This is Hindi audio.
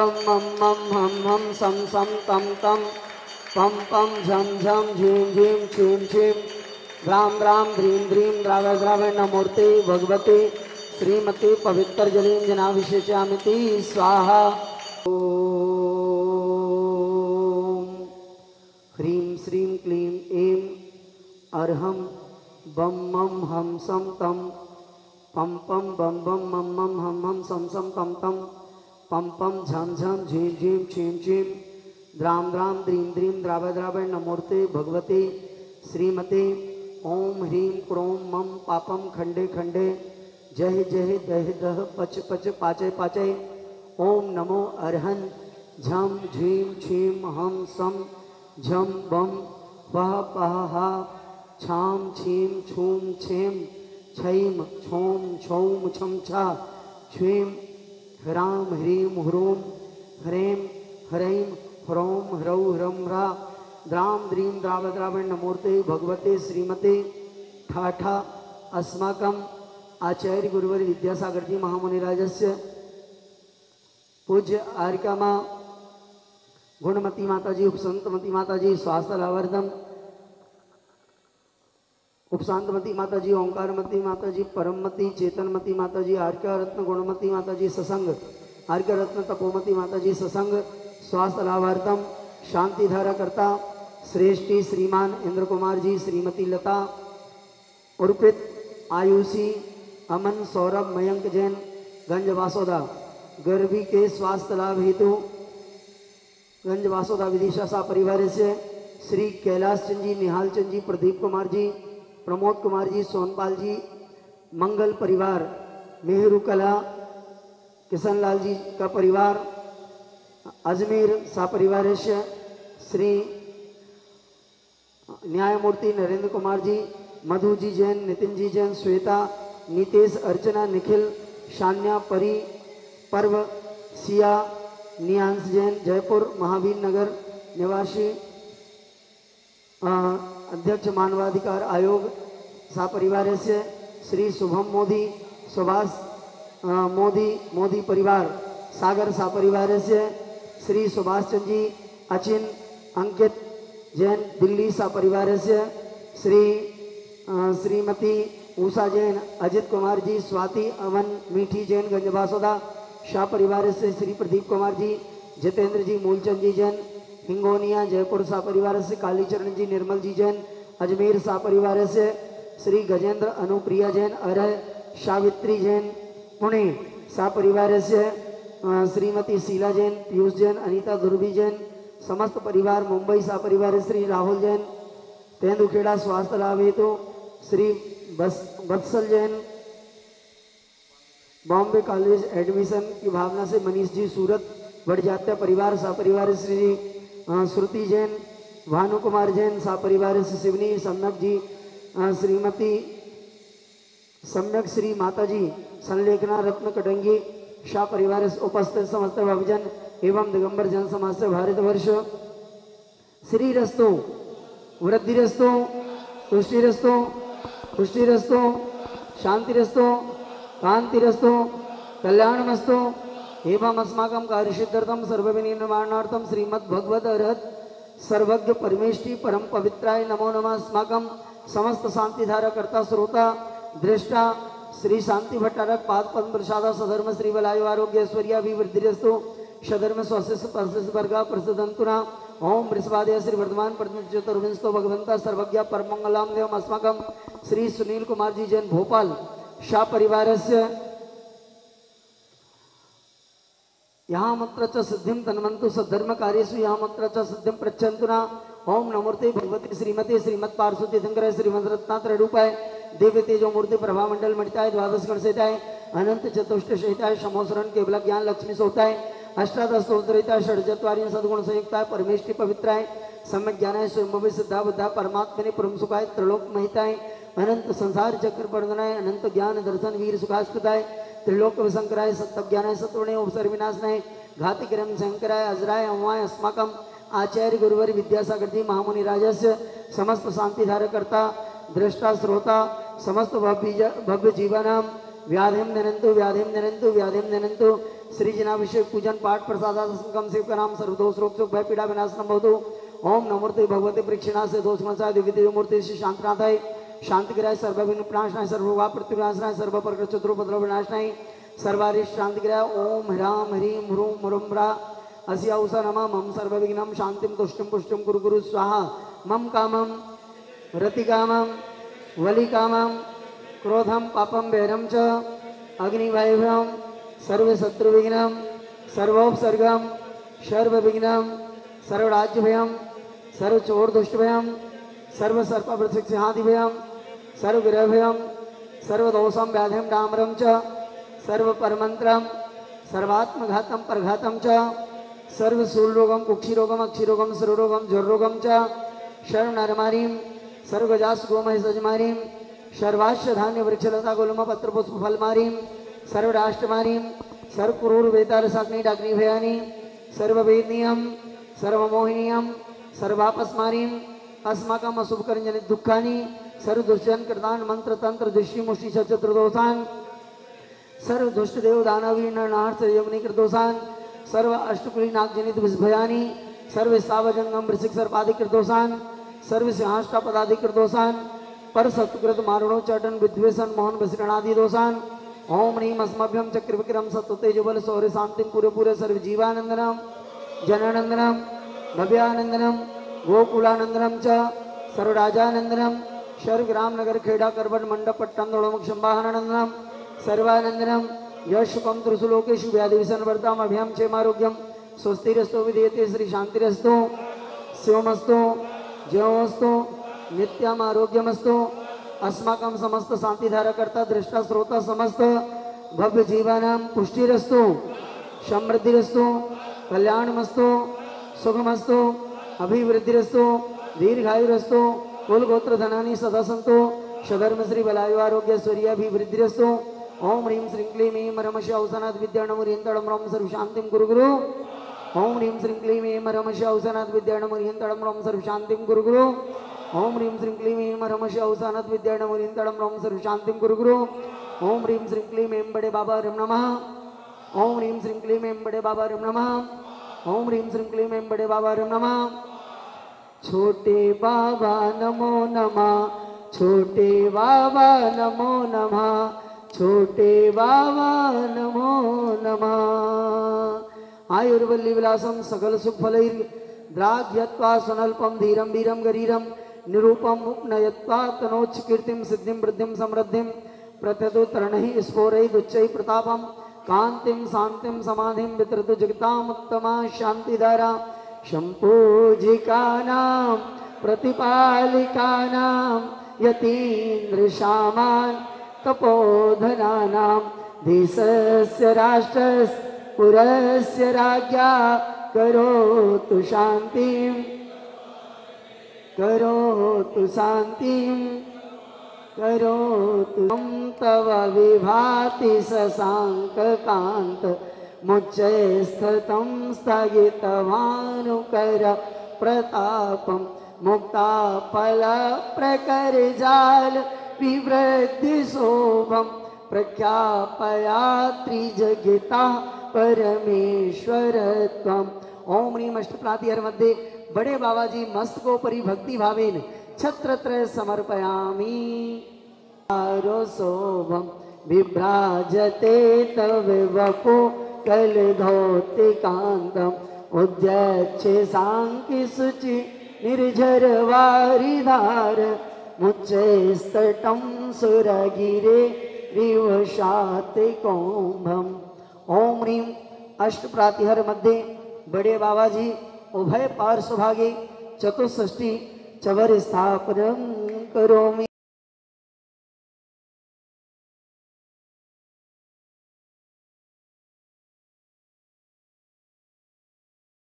बम मम मम हम हम सम सम तम तम पम पम झम झम झीम झीम छीम छीम राम राम ह्रीं ह्रीं द्रावय द्रावय नमूर्ते भगवते श्रीमती पवित्र जलींजनाभिषेचामिति स्वाहा। ओम ह्रीं श्रीं क्लीं ऐं अर्हं बम मम हम सम तम पम पम बम बम मम मम हम हम सम सम तम तम पम पम झम झम झीं झीं छीं छीं द्राम द्राम द्रीं द्रीं द्रावय द्रावय नमूर्ते भगवते श्रीमते ओम ह्रीं क्रों मम पापम खंडे खंडे जय जय दह दह पच पच पाचय पाचय ओम नमो अर्हं झम झीं छीं हम सम झम बम पह पह हा छाम छीं छूम छेम छैम छोम छौम छम छा छ्वीं ह्रां ह्रीं ह्रूं ह्रें ह्रैं ह्रौं ह्रौ ह्रं ह्रा द्रां द्रीं द्रावय द्रावय नमूर्ते भगवते श्रीमते ठाठा अस्माकं आचार्य गुरुवर विद्यासागर जी महामुनिराजस्य पूज्य आर्यमा गुणमती माताजी उपसंतमती माताजी स्वास्थ्य लावर्धम उपशांतमती माताजी ओंकारमती माताजी परममती चेतनमती माताजी आर्य रत्न गुणमती माताजी ससंग आर्य रत्न तपोमती माताजी ससंग स्वास्थ्य लाभार्थम शांतिधारा करता श्रेष्ठी श्रीमान इंद्र कुमार जी श्रीमती लता उर्पित आयुषी अमन सौरभ मयंक जैन गंज वासोदा गर्भी के स्वास्थ्य लाभ हेतु गंज वासोदा विदिशा सा परिवार से श्री कैलाश चंद जी निहाल चंद जी प्रदीप कुमार जी प्रमोद कुमार जी सोनपाल जी मंगल परिवार मेहरू कला किशनलाल जी का परिवार अजमेर सा परिवार से श्री न्यायमूर्ति नरेंद्र कुमार जी मधु जी जैन नितिन जी जैन श्वेता नीतेश अर्चना निखिल शान्या परी पर्व सिया नियांश जैन जयपुर महावीर नगर निवासी अध्यक्ष मानवाधिकार आयोग सा परिवार से श्री शुभम मोदी सुभाष मोदी परिवार सागर सा परिवार से श्री सुभाष चंद जी अचिन अंकित जैन दिल्ली सा परिवार से श्रीमती उषा जैन अजित कुमार जी स्वाति अमन मीठी जैन गंजबासोदा शाह परिवार से श्री प्रदीप कुमार जी जितेंद्र जी मूलचंद जी जैन हिंगोनिया जयपुर सा परिवार से कालीचरण जी निर्मल जी जैन अजमेर सा परिवार से श्री गजेंद्र अनुप्रिया जैन अरह सावित्री जैन पुणे सा परिवार से श्रीमती शीला जैन पीयूष जैन अनीता ध्रुवी जैन समस्त परिवार मुंबई सा परिवार श्री राहुल जैन तेंदुखेड़ा स्वास्थ्य लाभ हेतु Shri Batsal Jain Bombay college admission की भावना से मनीष जी सूरत बढ़ जाते परिवार सा परिवार श्री श्रुति जैन भानु कुमार जैन सा परिवार से शिवनी सम्यक जी श्रीमती सम्यक श्री माताजी संलेखना रत्न कटंगी शाह परिवार से उपस्थित समस्त भवजन एवं दिगंबर जन समाज से भारतवर्ष श्री रस्तो वृद्धि रस्तो पुष्टि रस्तो शांति रस्तो कांति रस्तो कल्याणमस्तो एवं अस्माकं कार्यसिद्ध्यर्थं सर्वविनिर्माणार्थं श्रीमद्भगवद अर्हत सर्वज्ञ परमेष्टि परम पवित्राय नमो नमः। अस्माकं समस्त शांतिधारा कर्ता श्रोता दृष्टा श्री शांति भट्टारक पाद पद्म प्रसाद सधर्म श्री बलायु आरोग्य ऐश्वर्याभिवृद्धिरस्तु सधर्म स्वास्थ्य वर्गा प्रसदंतुना ओम वृषभादय श्री वर्धमान चतुर्विंशतो भगवंता सर्वज्ञ परमंगलाम देवम अस्माकं श्री सुनील कुमार जी जैन भोपाल शाह परिवार से यहाँ मत्र च सिद्धिं तन्वन्तु सद्धर्म कार्येषु यहाँ मत्र च सिद्धिं प्रच्छन्तुना ओम नमोर्ते भगवती श्रीमती श्रीमत् पार्श्वती शंकर श्रीमद्रत्नात्रय रूपाय दिव्य तेजो मूर्ति प्रभा मंडल मणिताय द्वादश गण सहिताय अनंत चतुष्ट सहिताय शमोसरण केवल ज्ञान लक्ष्मी सोताय अष्टादश स्तोत्रिताय षड्चत्वारिं सद्गुण संयुक्ताय परमेष्टि पवित्राय सम्यक ज्ञानाय स्वयं सिद्धा बुद्धा परमात्मने परम सुखाय त्रिलोक महिताय अनंत संसार चक्र वर्धनाय अनंत ज्ञान दर्शन वीर सुखास्कृताय त्रिलोक विशंकराय सत्यज्ञानाय सत्वणे उपसर्ग विनाशनाय घाति क्रम शंकराय अजराय अवाय अस्माकं आचार्य गुरुवर विद्यासागर जी महामुनि राजस्य समस्त शांतिधार करता दृष्टा श्रोता समस्त भव्य जीवनम व्याधिम निरंतु श्री जनाभिषेक पूजन पाठ प्रसादात्मकम शिव का नाम सर्वदोष रोग शोक भय पीड़ा विनाशनम भवतु। ओम नमोते भगवते प्रेक्षणा से दोष मनसाय दिव्य देव मूर्ति श्री शांतनाथाय शांति कराय सर्व विघ्न प्रणाशनाय सर्वभोगा प्रतिविनाशनाय सर्व प्रकृत शत्रुपद्रव विनाशनाय सर्वारिष्ट शांति कराय। ओम ह्राम ह्रीम ह्रूम ह्रूम ह्रा अस्या उषा नमः मम सर्व विघ्नं शांतिम तुष्टिम पुष्टिम कुरु कुरु स्वाहा। मम कामम रतिकामम वलिकामम क्रोधम पापम वैरम च अग्निवायुभ्यम सर्वशत्रुविघ्नं सर्वोपसर्गम सर्वविघ्नं सर्वराज्यभयं सर्वचोरदुष्टभयं सर्वसर्पवृक्षसिंहादिभयं सर्वग्रहभयं सर्वदोषं व्याधिं डामरं च सर्वपरमन्त्रं सर्वात्मघातं परघातं च सर्वशूलरोगं कुक्षिरोगं अक्षिरोगं सर्वरोगं ज्वररोगं च शर्वनरमारीं सर्वगजास गोमहिषजमारीं सर्वाश्य धान्य वृक्षलता गोलम पत्रपुष्प फलमारीं सर्वराष्ट्रमारीं सर्वक्रूरवेतारसाग्नि डाग्निभयानि सर्ववेदनीयं सर्वमोहिनीयं सर्वापस्मारीं अस्माकम् अशुभकरञ्जनित दुःखानि सर्वदुष्टजन कृतान् मंत्र तंत्र दृष्टि मुष्टि चतुर्दोषान् सर्वदुष्टदेव दानवी नरनाथ योगनि कृतदोषान् सर्व अष्टकुली नागजनित विषभयानि सर्व सावजंगम वृश्चिक सर्पादि कृतदोषान् सर्व सिंहाष्टापदादि कृतदोषान् पर सत्कृत मारणो चटन विद्वेषण मोहन विसरणादि दोषान्। ओम ह्रीम अस्मभ्यम चक्र विक्रम सत्तेजबल सौर्य शांति पूरे पूरे सर्व जीवानंदनम जनानंदनम भव्यानंदनम गोकुलानंदनम च सर्वराजानंदनम सर्वग्राम नगर खेड़ा करवट मंडप पट्टम दोड़मुख संवाहनानंदनम सर्वानंदनम यशुकम त्रिशुलोकेशु व्याधिविषण वर्ताम अभ्याम क्षेमारोग्यम स्वस्तिरस्तो विधेयते श्री शांतिरस्तो शिवमस्तो जयोमस्तो नित्यम आरोग्यमस्तु अस्माकं समस्त शांतिधारा करता दृष्टा श्रोता समस्त भव्य जीवानां पुष्टिरस्तु समृद्धिरस्तु कल्याणमस्तु सुखमस्तु अभिवृद्धिरस्तु दीर्घायुरस्तु कुलगोत्र धनानि सदा सन्तु सधर्म श्री बलायु आरोग्य सूर्याभिवृद्धिरस्तु। ओम ह्रीं श्रीं क्लीं ऐं रमश औसनाथ विद्याणमुर्यन्तळं रं सर्व शांतिं कुरु गुरु। ओम ह्रीं श्रीं क्लीं ऐं रमश औसनाथ विद्याणमुर्यन्तळं रं सर्व शांतिं कुरु गुरु। ओम ह्रीं श्रीं क्लीं ऐं रमश औसनाथ विद्याणमुर्यन्तळं रं सर्व शांतिं कुरु गुरु। ओम ह्रीं श्रीं क्लीं ऐं बड़े बाबा रम नमः। ओम ह्रीं श्रीं क्लीं ऐं बड़े बाबा रम नमः। ओम ह्रीं श्रीं क्लीं ऐं बड़े बाबा रम नमः। छोटे बाबा नमो नमः छोटे बाबा नमो नमः छोटे बाबा नमो नमः। आयुर्वल्ली विलासम सकल सुखफलैर्द्राघ्यत्वा सुनल्पम धीरम वीरम गरीरम निरूपम उपनयत्वा तनोच्च कीर्तिम सिद्धिं वृद्धिं समृद्धिं प्रत्यतु तरणहि स्फोरयिदुच्चैः प्रतापम कांतिं शांतिं समाधिं वितरतु जगतामुत्तमा शांतिधारा शम्पूजिकानां प्रतिपालिकानां यतीन्द्रशामान् तपोधनानां देशस्य राष्ट्रस्य पुरस्य राज्ञा करोतु शांतिं करोतु शांतिं करोतु। तव विभाति शशांक कांत मुच्चैस्थितं स्थगितभानुकर प्रतापं मुक्ताफल प्रकरजाल विवृद्धि शोभं प्रख्यापयात्रिजगिता परमेश्वरत्वम्। ओम ह्रीं अष्टप्रातिहर मध्ये बड़े बाबाजी मस्तकोपरि भक्ति भावेन छत्रत्रय समर्पयामि। शोभं विभ्राजते तव वपु कलधौतिकान्तम् उद्यच्छे सांख्य शुचि निर्झर वारिधार मुच्चैस्तटं सुरगिरे विवशातिकौम्भम्। ओम ह्रीं अष्टप्रातिहर मध्ये बड़े बाबाजी उभय पार्श्वभागे चतुष्षष्टि चवर स्थापनं करोमि।